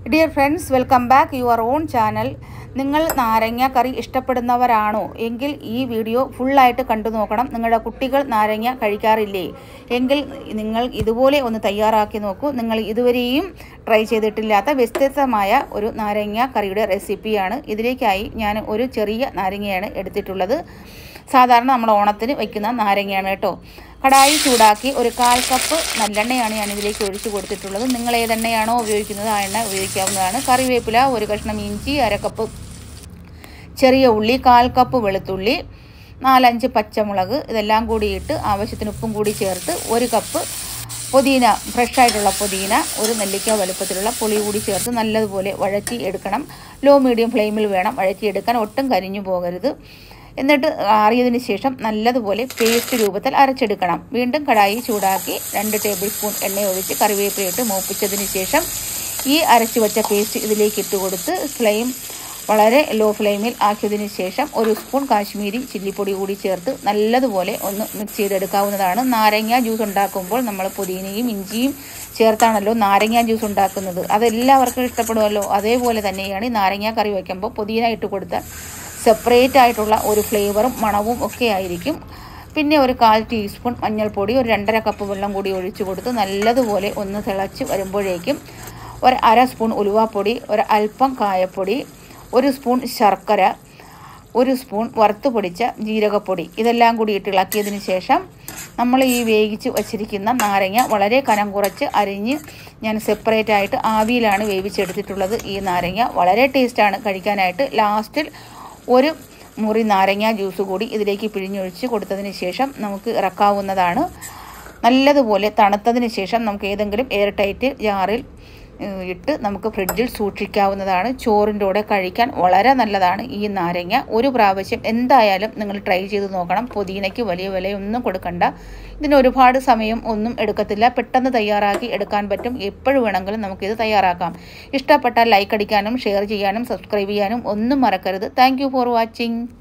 Dear friends, welcome back your own channel. നിങ്ങൾ നാരങ്ങ കറി ഇഷ്ടപ്പെടുന്നവരാണോ എങ്കിൽ ഈ വീഡിയോ ഫുൾ ആയിട്ട് കണ്ടു നോക്കണം. നിങ്ങളുടെ കുട്ടികൾ നാരങ്ങ കഴിക്കാറില്ലേ എങ്കിൽ നിങ്ങൾ ഇതുപോലെ ഒന്ന് തയ്യാറാക്കി നോക്കൂ. നിങ്ങൾ ഇതുവരെയും ട്രൈ ചെയ്തിട്ടില്ലാത്ത വ്യത്യസ്തമായ ഒരു നാരങ്ങ കറിയുടെ റെസിപ്പിയാണ്. ഇതിലേക്കായി ഞാൻ ഒരു ചെറിയ നാരങ്ങയാണ് എടുത്തിട്ടുള്ളത്. സാധാരണ നമ്മൾ ഓണത്തിന് വയ്ക്കുന്ന നാരങ്ങയാണ് കേട്ടോ. കടായി ചൂടാക്കി ഒരു 1/4 കപ്പ് നല്ലെണ്ണയാണ് ഞാൻ ഇതിലേക്ക് ഒഴിച്ചു കൊടുത്തിട്ടുള്ളത്. നിങ്ങൾ ഏതെണ്ണയാണോ ഉപയോഗിക്കുന്നത് ആ എണ്ണ ഉപയോഗിക്കാവുന്നതാണ്. കറിവേപ്പില, ഒരു കഷ്ണം ഇഞ്ചി, 1/2 കപ്പ് ചെറിയ ഉള്ളി, 1/4 കപ്പ് വെളുത്തുള്ളി, 4-5 പച്ചമുളക്, ഇതെല്ലാം കൂടി ഇട്ട് ആവശ്യത്തിന് ഉപ്പും കൂടി ചേർത്ത് 1 കപ്പ് പുതിന, ഫ്രഷായിട്ടുള്ള പുതിന, ഒരു നെല്ലിക്ക വലുപ്പത്തിലുള്ള പുളി കൂടി ചേർത്ത് നല്ലതുപോലെ വഴറ്റി എടുക്കണം. ലോ മീഡിയം ഫ്ലെയിമിൽ വേണം വഴറ്റിയെടുക്കാൻ, ഒട്ടും കരിഞ്ഞു പോകരുത്. എന്നിട്ട് ആറിയതിന് ശേഷം നല്ലതുപോലെ പേസ്റ്റ് രൂപത്തിൽ അരച്ചെടുക്കണം. വീണ്ടും കടായി ചൂടാക്കി 2 ടേബിൾ സ്പൂൺ എണ്ണ ഒഴിച്ച് കറിവേപ്പിലയിട്ട് മൂപ്പിച്ചതിന് ശേഷം ഈ അരച്ചു വച്ച പേസ്റ്റ് ഇതിലേക്ക് ഇട്ട് കൊടുത്ത് ഫ്ലെയിം വളരെ ലോ ഫ്ലെയിമിൽ ആക്കിയതിന് ശേഷം 1 സ്പൂൺ കാശ്മീരി ചില്ലിപ്പൊടി കൂടി ചേർത്ത് നല്ലതുപോലെ ഒന്ന് മിക്സ് ചെയ്തെടുക്കാവുന്നതാണ്. നാരങ്ങ ജ്യൂസ് ഉണ്ടാക്കുമ്പോൾ നമ്മൾ പുതിനയും ഇഞ്ചിയും ചേർത്താണല്ലോ നാരങ്ങ ജ്യൂസ് ഉണ്ടാക്കുന്നത്. അതെല്ലാവർക്കും ഇഷ്ടപ്പെടുമല്ലോ. അതേപോലെ തന്നെയാണ് ഈ നാരങ്ങ കറി വയ്ക്കുമ്പോൾ പുതിന ഇട്ട് കൊടുത്താൽ സെപ്പറേറ്റ് ആയിട്ടുള്ള ഒരു ഫ്ലേവറും മണവും ഒക്കെ ആയിരിക്കും. പിന്നെ ഒരു 1/4 ടീസ്പൂൺ മഞ്ഞൾപ്പൊടി, ഒരു 2.5 കപ്പ് വെള്ളം കൂടി ഒഴിച്ചു കൊടുത്ത് നല്ലതുപോലെ ഒന്ന് തിളച്ച് വരുമ്പോഴേക്കും ഒരു 1/2 സ്പൂൺ ഉലുവാപ്പൊടി, ഒരു അല്പം കായപ്പൊടി, 1 സ്പൂൺ ശർക്കര, 1 സ്പൂൺ വറുത്ത് പൊടിച്ച ജീരകപ്പൊടി, ഇതെല്ലാം കൂടി ഇട്ട് ഇളക്കിയതിന് ശേഷം നമ്മൾ ഈ വേവിച്ച് വച്ചിരിക്കുന്ന നാരങ്ങ വളരെ കനം കുറച്ച് അരിഞ്ഞ് ഞാൻ സെപ്പറേറ്റ് ആയിട്ട് ആവിയിലാണ് വേവിച്ചെടുത്തിട്ടുള്ളത്. ഈ നാരങ്ങ വളരെ ടേസ്റ്റാണ് കഴിക്കാനായിട്ട്. ലാസ്റ്റിൽ 1 മുറി നാരങ്ങ ജ്യൂസ് കൂടി ഇതിലേക്ക് പിഴിഞ്ഞൊഴിച്ച് കൊടുത്തതിന് ശേഷം നമുക്ക് ഇറക്കാവുന്നതാണ്. നല്ലതുപോലെ തണുത്തതിന് ശേഷം നമുക്ക് ഏതെങ്കിലും എയർ ടൈറ്റ് ജാറിൽ ഇട്ട് നമുക്ക് ഫ്രിഡ്ജിൽ സൂക്ഷിക്കാവുന്നതാണ്. ചോറിൻ്റെ കൂടെ കഴിക്കാൻ വളരെ നല്ലതാണ് ഈ നാരങ്ങ. ഒരു പ്രാവശ്യം എന്തായാലും നിങ്ങൾ ട്രൈ ചെയ്ത് നോക്കണം. പുതിനയ്ക്ക് വലിയ വിലയൊന്നും കൊടുക്കണ്ട. ഇതിന് ഒരുപാട് സമയം ഒന്നും എടുക്കത്തില്ല. പെട്ടെന്ന് തയ്യാറാക്കി എടുക്കാൻ പറ്റും. എപ്പോഴും വേണമെങ്കിലും നമുക്കിത് തയ്യാറാക്കാം. ഇഷ്ടപ്പെട്ടാൽ ലൈക്ക് അടിക്കാനും ഷെയർ ചെയ്യാനും സബ്സ്ക്രൈബ് ചെയ്യാനും ഒന്നും മറക്കരുത്. Thank you for watching.